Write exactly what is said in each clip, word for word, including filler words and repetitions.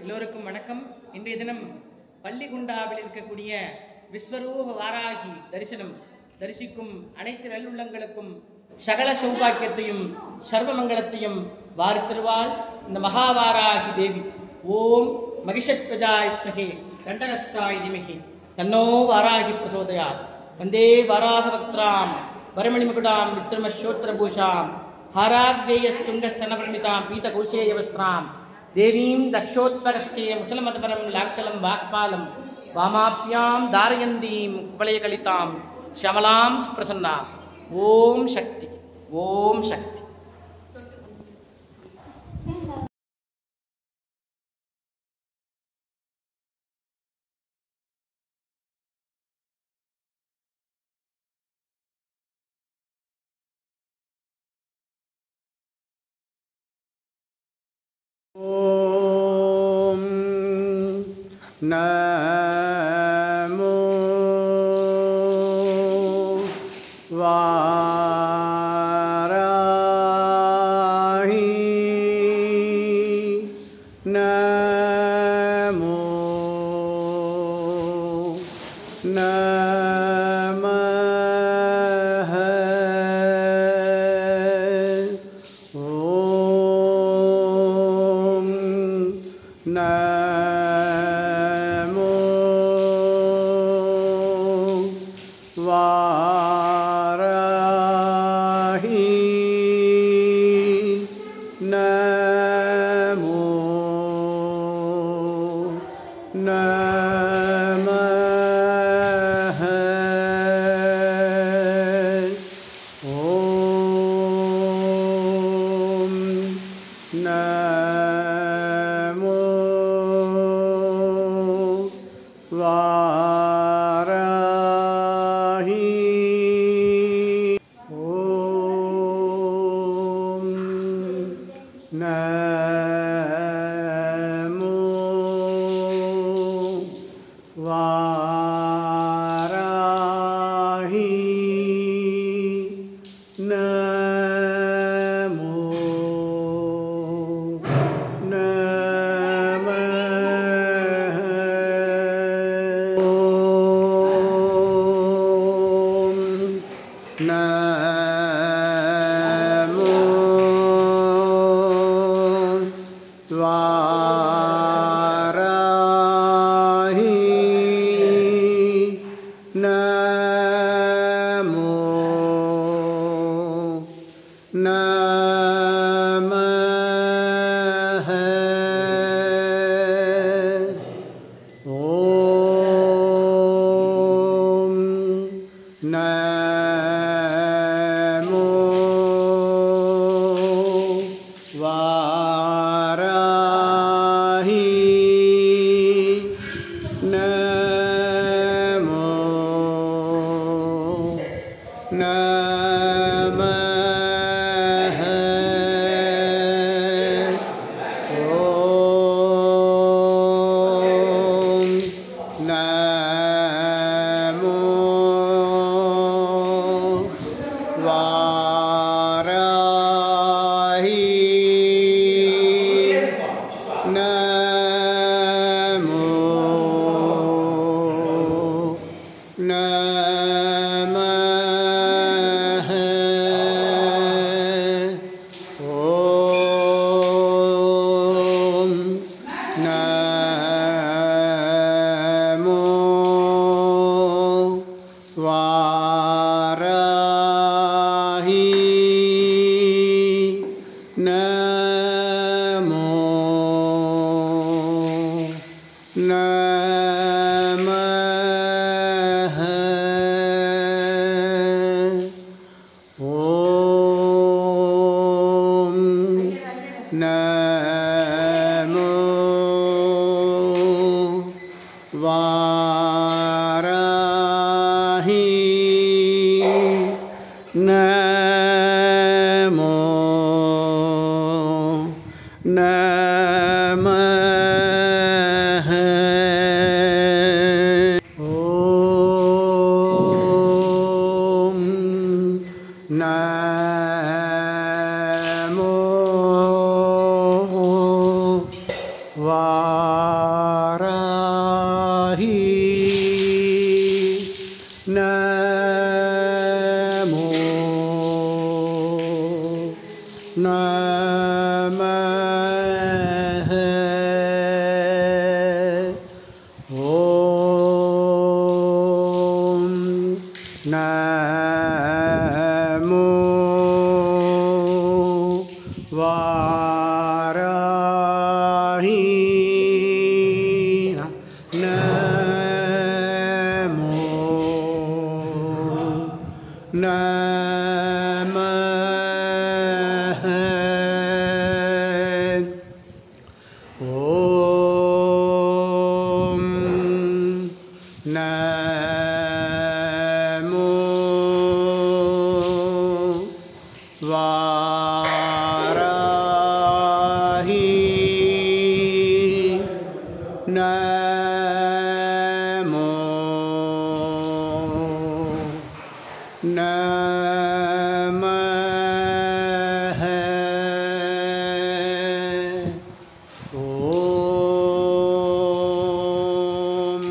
எல்லோருக்கும் வணக்கம். இன்றைய தினம் பள்ளிகுண்டாவில் இருக்கக்கூடிய விஸ்வரூப வாராகி தரிசனம் தரிசிக்கும் அனைத்து நல்லுள்ளங்களுக்கும் சகல சௌபாக்கியத்தையும் சர்வமங்கலத்தையும் வாரி தருவாள் இந்த மகாவாராகி தேவி. ஓம் மகிஷத்வஜாய் வித்மஹே தண்டஹஸ்தாய தீமஹி தன்னோ வாராகி பிரச்சோதயாத். வந்தே வாராக வக்த்ராம் வரமணிமுகுடாம் விக்ரமஸ்யோத்திரபூஷாம் हाराग्नेयस्तुङ्गस्तनवर्णितां पीतकौशेयवस्त्रां देवीं दक्षोत्तरस्ते मुसलमदपरं लाक्कलं वाक्पालं वामाप्यां धारयन्तीं कुवलयकलितां श्यामलां प्रसन्नां. ओम शक्ति ओम शक्ति. ओम नमो वाराही नमो नमः नमो वाराही नमो नमः ओम नमो वाराही ओम नमो वाराही नमो नमो वाराही नमो नमः ओम नमो वाराही नमो नमः ओम नमो वाराही नमो नमः ओम नमो वाराही नमो नमः ओम नमो वाराही नमो नमः ओम नमो वाराही நமः ஓம் நமோ வாராஹி நமோ நமः ஓம் நமோ வாராஹி நமோ நமः ஓம்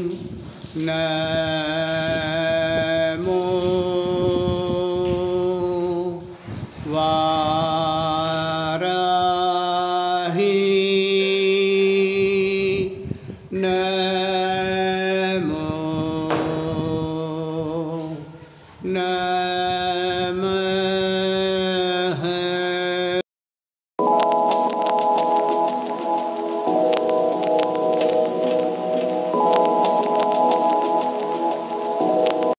நமோ வாராஹி நமோ நமः